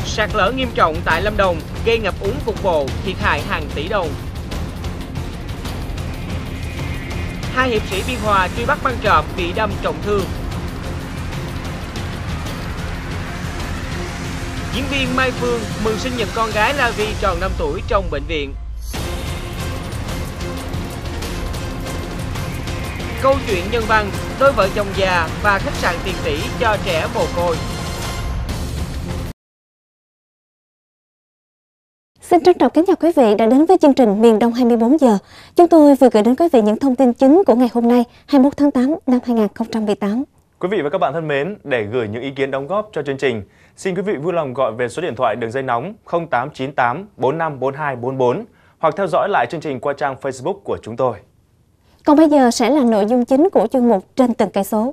Sạt lở nghiêm trọng tại Lâm Đồng gây ngập úng cục bộ, thiệt hại hàng tỷ đồng. Hai hiệp sĩ Biên Hòa truy bắt băng trộm bị đâm trọng thương. Diễn viên Mai Phương mừng sinh nhật con gái La Vi tròn 5 tuổi trong bệnh viện. Câu chuyện nhân văn, đôi vợ chồng già và khách sạn tiền tỷ cho trẻ mồ côi. Xin trân trọng kính chào quý vị đã đến với chương trình Miền Đông 24 giờ. Chúng tôi vừa gửi đến quý vị những thông tin chính của ngày hôm nay, 21 tháng 8 năm 2018. Quý vị và các bạn thân mến, để gửi những ý kiến đóng góp cho chương trình, xin quý vị vui lòng gọi về số điện thoại đường dây nóng 0898 454244 hoặc theo dõi lại chương trình qua trang Facebook của chúng tôi. Còn bây giờ sẽ là nội dung chính của chuyên mục Trên từng cây số.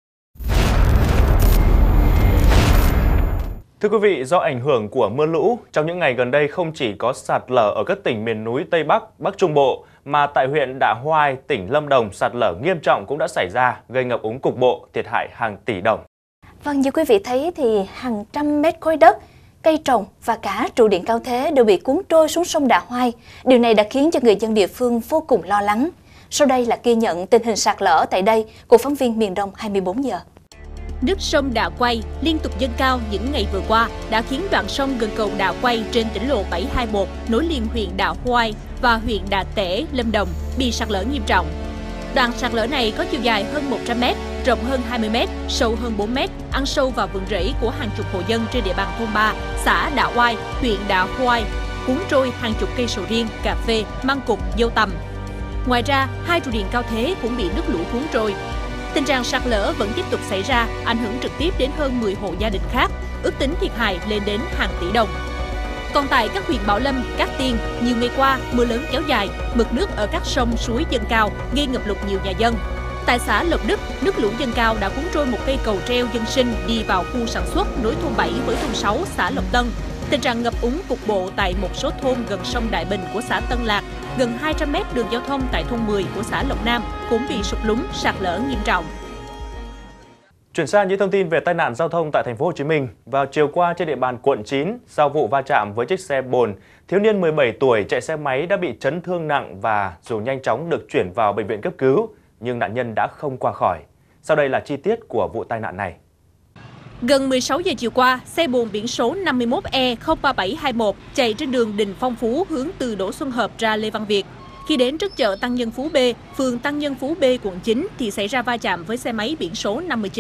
Thưa quý vị, do ảnh hưởng của mưa lũ, trong những ngày gần đây không chỉ có sạt lở ở các tỉnh miền núi Tây Bắc, Bắc Trung Bộ, mà tại huyện Đạ Hoai, tỉnh Lâm Đồng, sạt lở nghiêm trọng cũng đã xảy ra, gây ngập úng cục bộ, thiệt hại hàng tỷ đồng. Vâng, như quý vị thấy thì hàng trăm mét khối đất, cây trồng và cả trụ điện cao thế đều bị cuốn trôi xuống sông Đạ Hoai. Điều này đã khiến cho người dân địa phương vô cùng lo lắng. Sau đây là ghi nhận tình hình sạt lở tại đây của phóng viên Miền Đông 24 giờ. Nước sông Đạ Quay liên tục dâng cao những ngày vừa qua đã khiến đoạn sông gần cầu Đạ Quay trên tỉnh lộ 721 nối liền huyện Đạ Hoai và huyện Đạ Tẻ, Lâm Đồng bị sạt lở nghiêm trọng. Đoạn sạt lở này có chiều dài hơn 100 m, rộng hơn 20 m, sâu hơn 4 m, ăn sâu vào vườn rẫy của hàng chục hộ dân trên địa bàn thôn 3, xã Đạ Hoai, huyện Đạ Hoai, cuốn trôi hàng chục cây sầu riêng, cà phê, măng cụt, dâu tằm. Ngoài ra, hai trụ điện cao thế cũng bị nước lũ cuốn trôi. Tình trạng sạt lở vẫn tiếp tục xảy ra, ảnh hưởng trực tiếp đến hơn 10 hộ gia đình khác, ước tính thiệt hại lên đến hàng tỷ đồng. Còn tại các huyện Bảo Lâm, Cát Tiên, nhiều ngày qua mưa lớn kéo dài, mực nước ở các sông suối dâng cao, gây ngập lụt nhiều nhà dân. Tại xã Lộc Đức, nước lũ dâng cao đã cuốn trôi một cây cầu treo dân sinh đi vào khu sản xuất nối thôn 7 với thôn 6 xã Lộc Tân. Tình trạng ngập úng cục bộ tại một số thôn gần sông Đại Bình của xã Tân Lạc, gần 200 m đường giao thông tại thôn 10 của xã Lộc Nam cũng bị sụt lún, sạt lở nghiêm trọng. Chuyển sang những thông tin về tai nạn giao thông tại thành phố Hồ Chí Minh. Vào chiều qua trên địa bàn quận 9, sau vụ va chạm với chiếc xe bồn, thiếu niên 17 tuổi chạy xe máy đã bị chấn thương nặng và dù nhanh chóng được chuyển vào bệnh viện cấp cứu, nhưng nạn nhân đã không qua khỏi. Sau đây là chi tiết của vụ tai nạn này. Gần 16 giờ chiều qua, xe bồn biển số 51E03721 chạy trên đường Đình Phong Phú hướng từ Đỗ Xuân Hợp ra Lê Văn Việt. Khi đến trước chợ Tăng Nhân Phú B, phường Tăng Nhân Phú B, quận 9 thì xảy ra va chạm với xe máy biển số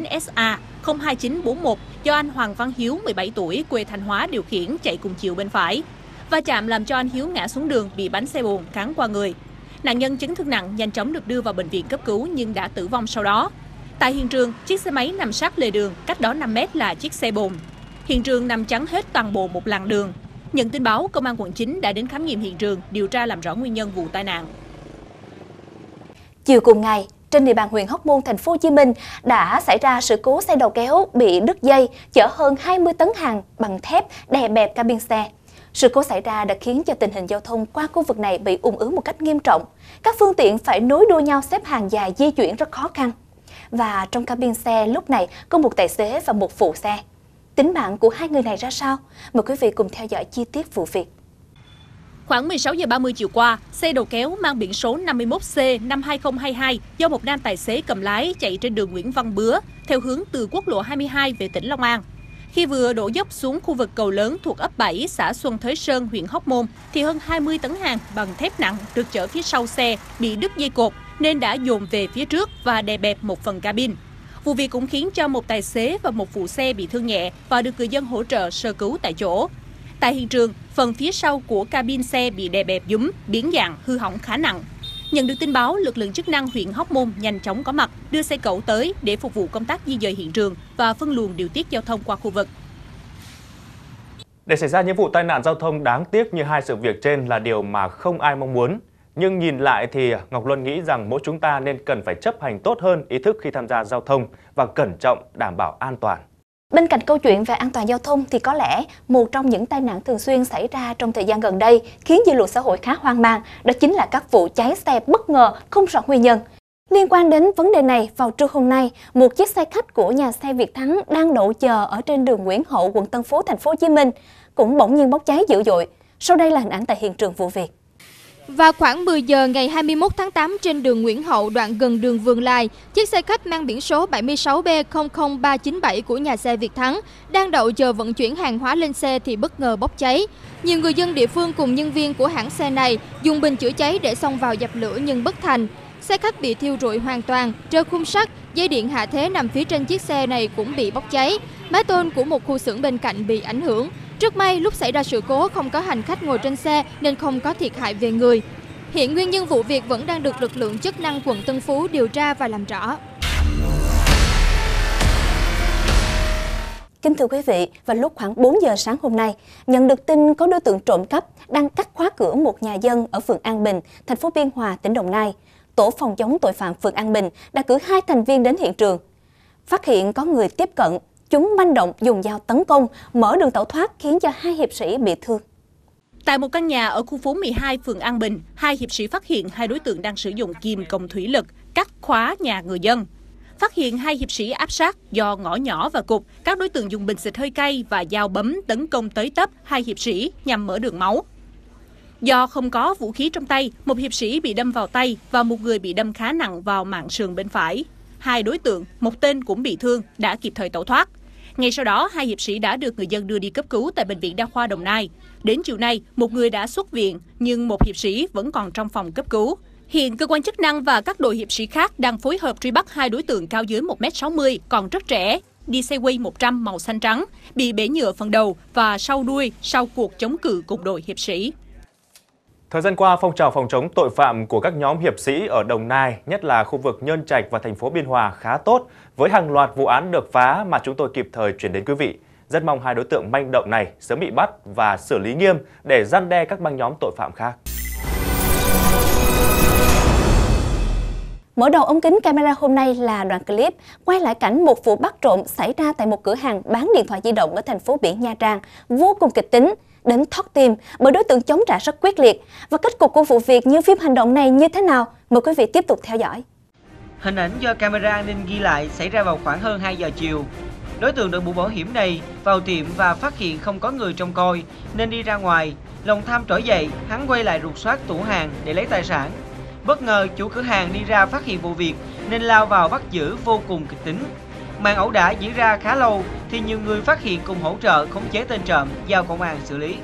59SA02941 do anh Hoàng Văn Hiếu, 17 tuổi, quê Thanh Hóa điều khiển chạy cùng chiều bên phải. Va chạm làm cho anh Hiếu ngã xuống đường, bị bánh xe bồn cán qua người. Nạn nhân chấn thương nặng nhanh chóng được đưa vào bệnh viện cấp cứu nhưng đã tử vong sau đó. Tại hiện trường, chiếc xe máy nằm sát lề đường, cách đó 5 mét là chiếc xe bồn. Hiện trường nằm chắn hết toàn bộ một làn đường. Nhận tin báo, Công an quận 9 đã đến khám nghiệm hiện trường, điều tra làm rõ nguyên nhân vụ tai nạn. Chiều cùng ngày, trên địa bàn huyện Hóc Môn, thành phố Hồ Chí Minh đã xảy ra sự cố xe đầu kéo bị đứt dây chở hơn 20 tấn hàng bằng thép đè bẹp cabin xe. Sự cố xảy ra đã khiến cho tình hình giao thông qua khu vực này bị ùn ứ một cách nghiêm trọng. Các phương tiện phải nối đuôi nhau xếp hàng dài di chuyển rất khó khăn. Và trong cabin xe lúc này có một tài xế và một phụ xe. Tính mạng của hai người này ra sao? Mời quý vị cùng theo dõi chi tiết vụ việc. Khoảng 16 giờ 30 chiều qua, xe đầu kéo mang biển số 51C52022 do một nam tài xế cầm lái chạy trên đường Nguyễn Văn Bứa theo hướng từ quốc lộ 22 về tỉnh Long An. Khi vừa đổ dốc xuống khu vực cầu lớn thuộc ấp 7, xã Xuân Thới Sơn, huyện Hóc Môn, thì hơn 20 tấn hàng bằng thép nặng được chở phía sau xe bị đứt dây cột nên đã dồn về phía trước và đè bẹp một phần cabin. Vụ việc cũng khiến cho một tài xế và một phụ xe bị thương nhẹ và được người dân hỗ trợ sơ cứu tại chỗ. Tại hiện trường, phần phía sau của cabin xe bị đè bẹp dúm, biến dạng, hư hỏng khá nặng. Nhận được tin báo, lực lượng chức năng huyện Hóc Môn nhanh chóng có mặt, đưa xe cẩu tới để phục vụ công tác di dời hiện trường và phân luồng điều tiết giao thông qua khu vực. Để xảy ra những vụ tai nạn giao thông đáng tiếc như hai sự việc trên là điều mà không ai mong muốn. Nhưng nhìn lại thì Ngọc Luân nghĩ rằng mỗi chúng ta nên cần phải chấp hành tốt hơn ý thức khi tham gia giao thông và cẩn trọng đảm bảo an toàn. Bên cạnh câu chuyện về an toàn giao thông thì có lẽ một trong những tai nạn thường xuyên xảy ra trong thời gian gần đây khiến dư luận xã hội khá hoang mang, đó chính là các vụ cháy xe bất ngờ không rõ nguyên nhân. Liên quan đến vấn đề này, vào trưa hôm nay, một chiếc xe khách của nhà xe Việt Thắng đang đậu chờ ở trên đường Nguyễn Hậu, quận Tân Phú, thành phố Hồ Chí Minh cũng bỗng nhiên bốc cháy dữ dội. Sau đây là hình ảnh tại hiện trường vụ việc. Vào khoảng 10 giờ ngày 21 tháng 8 trên đường Nguyễn Hậu, đoạn gần đường Vườn Lài, chiếc xe khách mang biển số 76B00397 của nhà xe Việt Thắng đang đậu chờ vận chuyển hàng hóa lên xe thì bất ngờ bốc cháy. Nhiều người dân địa phương cùng nhân viên của hãng xe này dùng bình chữa cháy để xông vào dập lửa nhưng bất thành. Xe khách bị thiêu rụi hoàn toàn, trơ khung sắt, dây điện hạ thế nằm phía trên chiếc xe này cũng bị bốc cháy. Mái tôn của một khu xưởng bên cạnh bị ảnh hưởng. Rất may lúc xảy ra sự cố không có hành khách ngồi trên xe nên không có thiệt hại về người. Hiện nguyên nhân vụ việc vẫn đang được lực lượng chức năng quận Tân Phú điều tra và làm rõ. Kính thưa quý vị, vào lúc khoảng 4 giờ sáng hôm nay, nhận được tin có đối tượng trộm cắp đang cắt khóa cửa một nhà dân ở phường An Bình, thành phố Biên Hòa, tỉnh Đồng Nai. Tổ phòng chống tội phạm phường An Bình đã cử 2 thành viên đến hiện trường. Phát hiện có người tiếp cận, chúng manh động dùng dao tấn công, mở đường tẩu thoát khiến cho 2 hiệp sĩ bị thương. Tại một căn nhà ở khu phố 12 phường An Bình, 2 hiệp sĩ phát hiện 2 đối tượng đang sử dụng kìm cộng thủy lực cắt khóa nhà người dân. Phát hiện 2 hiệp sĩ áp sát do ngõ nhỏ và cục, các đối tượng dùng bình xịt hơi cay và dao bấm tấn công tới tấp 2 hiệp sĩ nhằm mở đường máu. Do không có vũ khí trong tay, một hiệp sĩ bị đâm vào tay và một người bị đâm khá nặng vào mạn sườn bên phải. 2 đối tượng, một tên cũng bị thương, đã kịp thời tẩu thoát. Ngay sau đó, 2 hiệp sĩ đã được người dân đưa đi cấp cứu tại Bệnh viện Đa khoa Đồng Nai. Đến chiều nay, một người đã xuất viện, nhưng một hiệp sĩ vẫn còn trong phòng cấp cứu. Hiện, cơ quan chức năng và các đội hiệp sĩ khác đang phối hợp truy bắt 2 đối tượng cao dưới 1m60, còn rất trẻ, đi xe quay 100 màu xanh trắng, bị bể nhựa phần đầu và sau đuôi sau cuộc chống cự cùng đội hiệp sĩ. Thời gian qua, phong trào phòng chống tội phạm của các nhóm hiệp sĩ ở Đồng Nai, nhất là khu vực Nhơn Trạch và thành phố Biên Hòa khá tốt, với hàng loạt vụ án được phá mà chúng tôi kịp thời chuyển đến quý vị. Rất mong 2 đối tượng manh động này sớm bị bắt và xử lý nghiêm để răn đe các băng nhóm tội phạm khác. Mở đầu ống kính camera hôm nay là đoạn clip quay lại cảnh một vụ bắt trộm xảy ra tại một cửa hàng bán điện thoại di động ở thành phố biển Nha Trang, vô cùng kịch tính, đến thót tim bởi đối tượng chống trả rất quyết liệt. Và kết cục của vụ việc như phim hành động này như thế nào? Mời quý vị tiếp tục theo dõi. Hình ảnh do camera an ninh ghi lại xảy ra vào khoảng hơn 2 giờ chiều. Đối tượng đội mũ bảo hiểm này vào tiệm và phát hiện không có người trông coi nên đi ra ngoài. Lòng tham trỗi dậy, hắn quay lại rục soát tủ hàng để lấy tài sản. Bất ngờ chủ cửa hàng đi ra phát hiện vụ việc nên lao vào bắt giữ vô cùng kịch tính. Màn ẩu đả diễn ra khá lâu thì nhiều người phát hiện cùng hỗ trợ khống chế tên trộm, giao công an xử lý.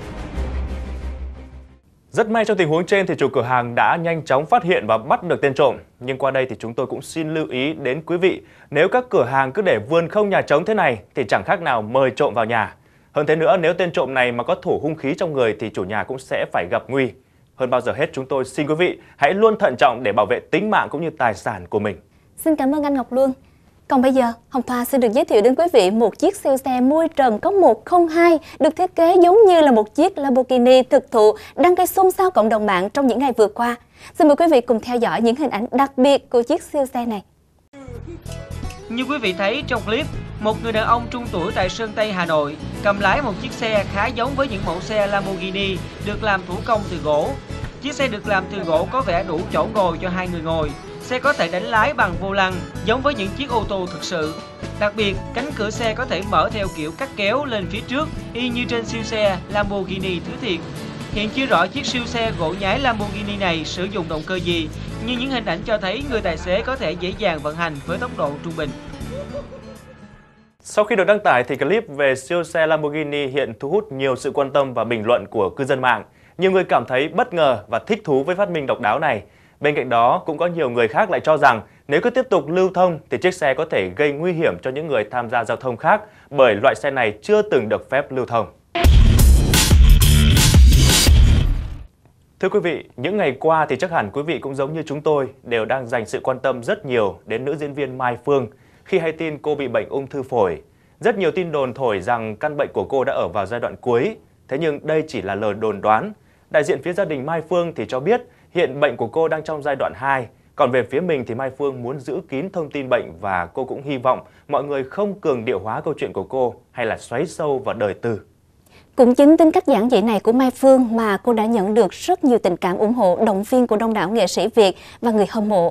Rất may trong tình huống trên thì chủ cửa hàng đã nhanh chóng phát hiện và bắt được tên trộm. Nhưng qua đây thì chúng tôi cũng xin lưu ý đến quý vị, nếu các cửa hàng cứ để vườn không nhà trống thế này thì chẳng khác nào mời trộm vào nhà. Hơn thế nữa, nếu tên trộm này mà có thủ hung khí trong người thì chủ nhà cũng sẽ phải gặp nguy. Hơn bao giờ hết, chúng tôi xin quý vị hãy luôn thận trọng để bảo vệ tính mạng cũng như tài sản của mình. Xin cảm ơn anh Ngọc Luân. Còn bây giờ, Hồng Thoa xin được giới thiệu đến quý vị một chiếc siêu xe mui trần có 102 được thiết kế giống như là một chiếc Lamborghini thực thụ đang gây xôn xao cộng đồng mạng trong những ngày vừa qua. Xin mời quý vị cùng theo dõi những hình ảnh đặc biệt của chiếc siêu xe này. Như quý vị thấy trong clip, một người đàn ông trung tuổi tại Sơn Tây, Hà Nội cầm lái một chiếc xe khá giống với những mẫu xe Lamborghini được làm thủ công từ gỗ. Chiếc xe được làm từ gỗ có vẻ đủ chỗ ngồi cho 2 người ngồi. Xe có thể đánh lái bằng vô lăng giống với những chiếc ô tô thực sự. Đặc biệt, cánh cửa xe có thể mở theo kiểu cắt kéo lên phía trước y như trên siêu xe Lamborghini thứ thiệt. Hiện chưa rõ chiếc siêu xe gỗ nhái Lamborghini này sử dụng động cơ gì, nhưng những hình ảnh cho thấy người tài xế có thể dễ dàng vận hành với tốc độ trung bình. Sau khi được đăng tải thì clip về siêu xe Lamborghini hiện thu hút nhiều sự quan tâm và bình luận của cư dân mạng. Nhiều người cảm thấy bất ngờ và thích thú với phát minh độc đáo này. Bên cạnh đó, cũng có nhiều người khác lại cho rằng nếu cứ tiếp tục lưu thông thì chiếc xe có thể gây nguy hiểm cho những người tham gia giao thông khác bởi loại xe này chưa từng được phép lưu thông. Thưa quý vị, những ngày qua thì chắc hẳn quý vị cũng giống như chúng tôi đều đang dành sự quan tâm rất nhiều đến nữ diễn viên Mai Phương khi hay tin cô bị bệnh ung thư phổi. Rất nhiều tin đồn thổi rằng căn bệnh của cô đã ở vào giai đoạn cuối, thế nhưng đây chỉ là lời đồn đoán. Đại diện phía gia đình Mai Phương thì cho biết hiện bệnh của cô đang trong giai đoạn 2, còn về phía mình thì Mai Phương muốn giữ kín thông tin bệnh và cô cũng hy vọng mọi người không cường điệu hóa câu chuyện của cô hay là xoáy sâu vào đời tư. Cũng chính tính cách giản dị này của Mai Phương mà cô đã nhận được rất nhiều tình cảm ủng hộ, động viên của đông đảo nghệ sĩ Việt và người hâm mộ.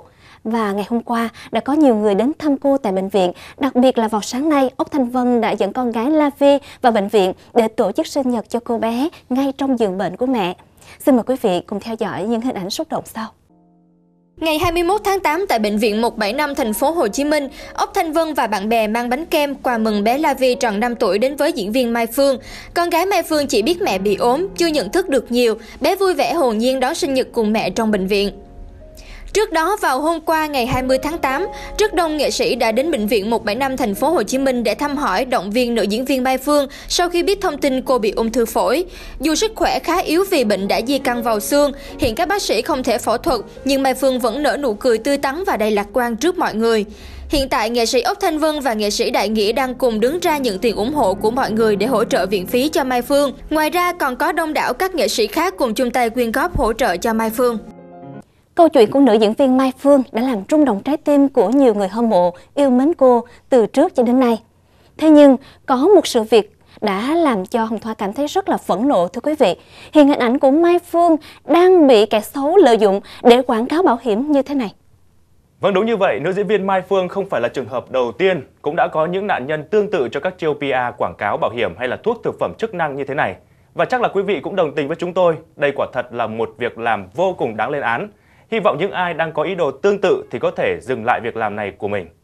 Và ngày hôm qua đã có nhiều người đến thăm cô tại bệnh viện. Đặc biệt là vào sáng nay, Ốc Thanh Vân đã dẫn con gái La Vi vào bệnh viện để tổ chức sinh nhật cho cô bé ngay trong giường bệnh của mẹ. Xin mời quý vị cùng theo dõi những hình ảnh xúc động sau. Ngày 21 tháng 8 tại Bệnh viện 175 thành phố Hồ Chí Minh, Ốc Thanh Vân và bạn bè mang bánh kem quà mừng bé La Vi tròn 5 tuổi đến với diễn viên Mai Phương. Con gái Mai Phương chỉ biết mẹ bị ốm, chưa nhận thức được nhiều, bé vui vẻ hồn nhiên đón sinh nhật cùng mẹ trong bệnh viện. Trước đó vào hôm qua ngày 20 tháng 8, rất đông nghệ sĩ đã đến bệnh viện 175 thành phố Hồ Chí Minh để thăm hỏi, động viên nữ diễn viên Mai Phương sau khi biết thông tin cô bị ung thư phổi. Dù sức khỏe khá yếu vì bệnh đã di căn vào xương, hiện các bác sĩ không thể phẫu thuật, nhưng Mai Phương vẫn nở nụ cười tươi tắn và đầy lạc quan trước mọi người. Hiện tại, nghệ sĩ Ốc Thanh Vân và nghệ sĩ Đại Nghĩa đang cùng đứng ra nhận tiền ủng hộ của mọi người để hỗ trợ viện phí cho Mai Phương. Ngoài ra, còn có đông đảo các nghệ sĩ khác cùng chung tay quyên góp hỗ trợ cho Mai Phương. Câu chuyện của nữ diễn viên Mai Phương đã làm rung động trái tim của nhiều người hâm mộ yêu mến cô từ trước cho đến nay. Thế nhưng, có một sự việc đã làm cho Hồng Thoa cảm thấy rất là phẫn nộ, thưa quý vị. Hiện hình ảnh của Mai Phương đang bị kẻ xấu lợi dụng để quảng cáo bảo hiểm như thế này. Vâng, đúng như vậy, nữ diễn viên Mai Phương không phải là trường hợp đầu tiên, cũng đã có những nạn nhân tương tự cho các chiêu PR quảng cáo bảo hiểm hay là thuốc thực phẩm chức năng như thế này. Và chắc là quý vị cũng đồng tình với chúng tôi, đây quả thật là một việc làm vô cùng đáng lên án. Hy vọng những ai đang có ý đồ tương tự thì có thể dừng lại việc làm này của mình.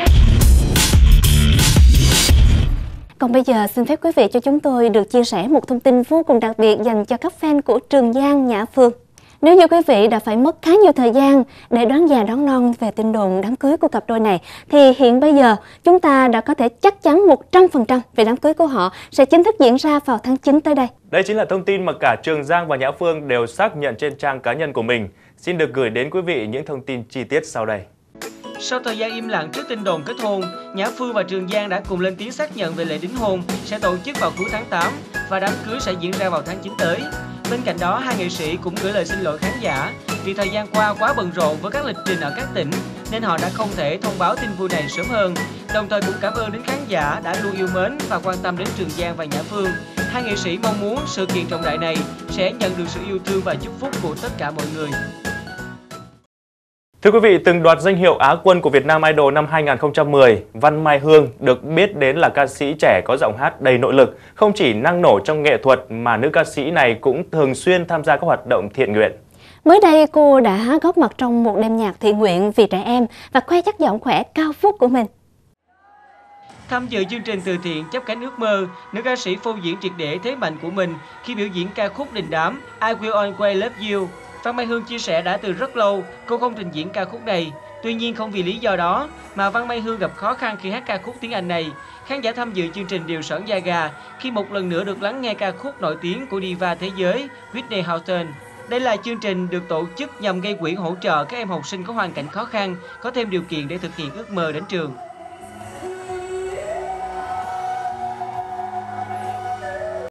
Còn bây giờ xin phép quý vị cho chúng tôi được chia sẻ một thông tin vô cùng đặc biệt dành cho các fan của Trường Giang, Nhã Phương. Nếu như quý vị đã phải mất khá nhiều thời gian để đoán già đoán non về tin đồn đám cưới của cặp đôi này, thì hiện bây giờ chúng ta đã có thể chắc chắn 100% về đám cưới của họ sẽ chính thức diễn ra vào tháng 9 tới đây. Đây chính là thông tin mà cả Trường Giang và Nhã Phương đều xác nhận trên trang cá nhân của mình. Xin được gửi đến quý vị những thông tin chi tiết sau đây. Sau thời gian im lặng trước tin đồn kết hôn, Nhã Phương và Trường Giang đã cùng lên tiếng xác nhận về lễ đính hôn sẽ tổ chức vào cuối tháng 8 và đám cưới sẽ diễn ra vào tháng 9 tới. Bên cạnh đó, hai nghệ sĩ cũng gửi lời xin lỗi khán giả vì thời gian qua quá bận rộn với các lịch trình ở các tỉnh nên họ đã không thể thông báo tin vui này sớm hơn. Đồng thời cũng cảm ơn đến khán giả đã luôn yêu mến và quan tâm đến Trường Giang và Nhã Phương. Hai nghệ sĩ mong muốn sự kiện trọng đại này sẽ nhận được sự yêu thương và chúc phúc của tất cả mọi người. Thưa quý vị, từng đoạt danh hiệu Á quân của Việt Nam Idol năm 2010, Văn Mai Hương được biết đến là ca sĩ trẻ có giọng hát đầy nội lực, không chỉ năng nổ trong nghệ thuật mà nữ ca sĩ này cũng thường xuyên tham gia các hoạt động thiện nguyện. Mới đây, cô đã góp mặt trong một đêm nhạc thiện nguyện vì trẻ em và khoe chất giọng khỏe cao vút của mình. Tham dự chương trình từ thiện Chắp Cánh Ước Mơ, nữ ca sĩ phô diễn triệt để thế mạnh của mình khi biểu diễn ca khúc đình đám I Will Always Love You. Văn Mai Hương chia sẻ đã từ rất lâu cô không trình diễn ca khúc này. Tuy nhiên không vì lý do đó mà Văn Mai Hương gặp khó khăn khi hát ca khúc tiếng Anh này. Khán giả tham dự chương trình đều sởn da gà khi một lần nữa được lắng nghe ca khúc nổi tiếng của diva thế giới Whitney Houston. Đây là chương trình được tổ chức nhằm gây quỹ hỗ trợ các em học sinh có hoàn cảnh khó khăn, có thêm điều kiện để thực hiện ước mơ đến trường.